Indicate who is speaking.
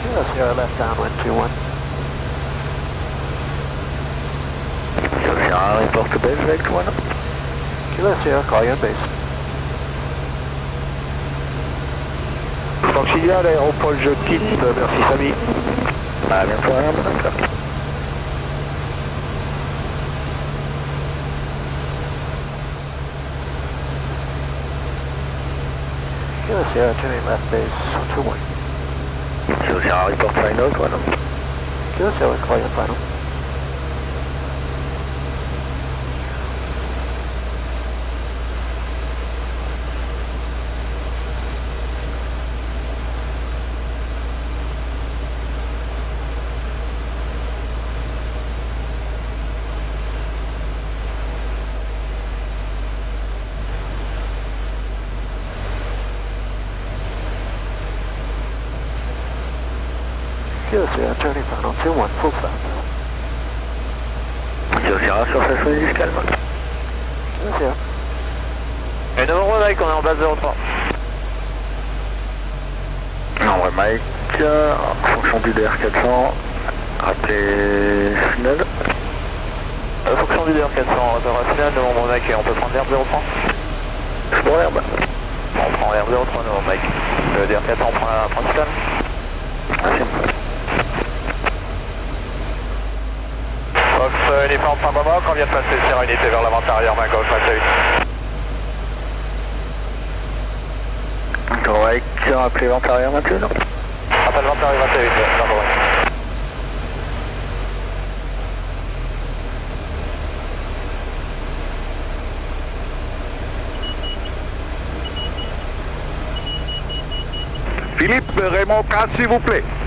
Speaker 1: Kilo Sierra left downwind 21.
Speaker 2: Kilo Sierra, report to base, direct 1.
Speaker 1: Kilo Sierra, call you on base.
Speaker 2: Auxilia, l'aéroport, je quitte, merci Samy. À bientôt, madame.
Speaker 1: Kilo Sierra, turning left base 21.
Speaker 2: Kilo Sierra, report final, 1.
Speaker 1: Kilo Sierra, call you on final. Kilo Sierra, turning final 21, full stop.
Speaker 2: Kilo Sierra, surface Swiss, calme.
Speaker 1: Kilo Sierra.
Speaker 3: Et numéro Mike, on est en base 03.
Speaker 2: Nombre Mike, en fonction du DR400, rappelez final.
Speaker 3: Fonction du DR400, opérationnel, numéro Mike, et on peut prendre l'herbe 03.
Speaker 2: C'est pour l'herbe.
Speaker 3: On prend l'herbe 03, numéro Mike. Le DR400 prend la principale.
Speaker 2: Merci.
Speaker 3: Fox, unité en point Boboc, on vient de passer sur unité vers l'avant-arrière, main gauche, main 8.
Speaker 2: Correct, rappelez vent arrière maintenant.
Speaker 3: Rappel vent arrière 21, bravo.
Speaker 4: Philippe, Raymond 4 s'il vous plaît.